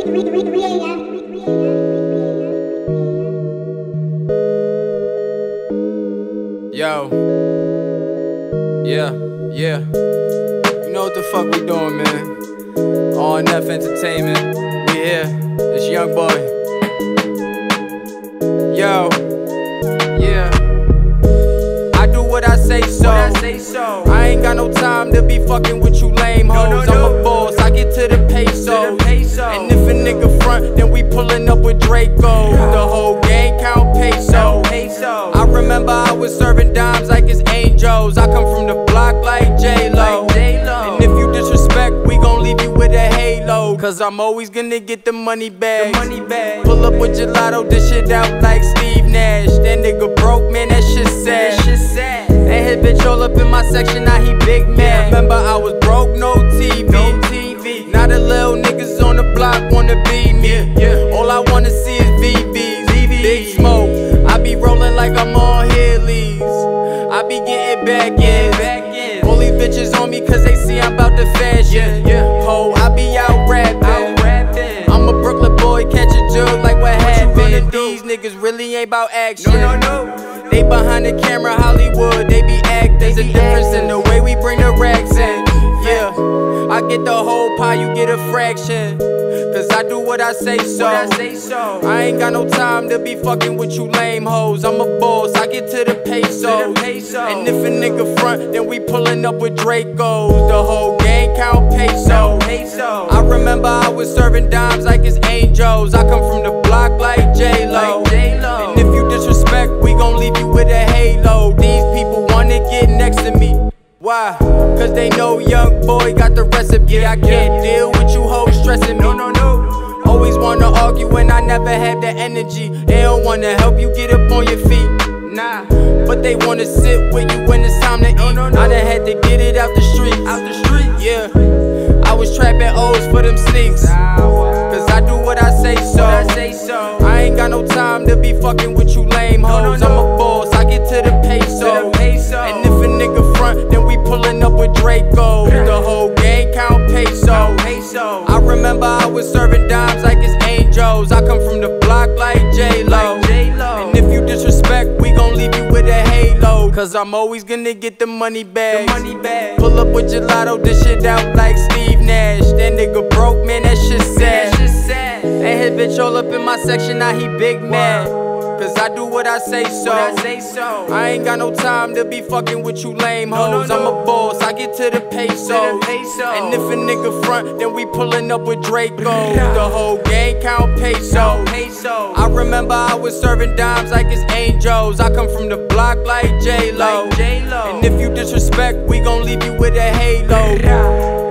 Yo, yeah. You know what the fuck we doing, man? RNF Entertainment, we here. It's Young Boy. Yo, yeah. I do what I say so. I ain't got no time to be fucking with you lame hoes. I'm a boss, I get to the pesos. And if a nigga front, then we pulling up with Draco. The whole gang count peso. I remember I was serving dimes like it's angels. I come from the block like J-Lo. And if you disrespect, we gon' leave you with a halo. Cause I'm always gonna get the money back. Pull up with gelato, dish shit out like Steve Nash. That nigga broke, man, that shit sad. That hit bitch all up in my section, now he big mad. Remember I was broke, no TV. Now the little niggas on the block wanna be me. All I wanna see is VVs, big smoke. I be rolling like I'm on Heelys. I be getting back in. All these bitches on me cause they see I'm about to fashion. Ho, I be out rapping. I'm a Brooklyn boy, catch a jug like what happened. These niggas really ain't about action. They behind the camera, Hollywood, they be acting. There's a difference in the way we bring the racks in. Yeah, I get the whole pie, you get a fraction. Cause I do what I say so. I ain't got no time to be fucking with you lame hoes. I'm a boss, I get to the pesos. And if a nigga front, then we pulling up with Dracos. The whole gang count peso. I remember I was serving dimes like it's angels. I come from the block like J-Lo. And if you disrespect, we gon' leave you with a halo. These people wanna get next to me. Why? Cause they know Young Boy got the recipe. I can't deal with you hoes stressing me. Always wanna argue when I never have the energy. They don't wanna help you get up on your feet. Nah, but they wanna sit with you when it's time to eat. I done had to get it out the streets. Yeah, I was trapping O's for them sneaks. Cause I do what I say so. I ain't got no time to be fucking with you lame hoes. I'm a boss, I get to the peso. And if a nigga front, then we pulling up with Draco. The whole gang count peso. I remember I was serving dimes like it's angels. I come from the block like J-Lo. And if you disrespect, we gon' leave you with a halo. Cause I'm always gonna get the money back. Pull up with gelato, dish shit out like Steve Nash. That nigga broke, man, that shit sad. That hit bitch all up in my section, now he big mad. Cause I do what I say so. I ain't got no time to be fucking with you lame hoes. I'm a boss, I get to the peso. And if a nigga front, then we pulling up with Draco. The whole gang count peso. I remember I was serving dimes like it's angels. I come from the block like J-Lo. And if you disrespect, we gon' leave you with a halo.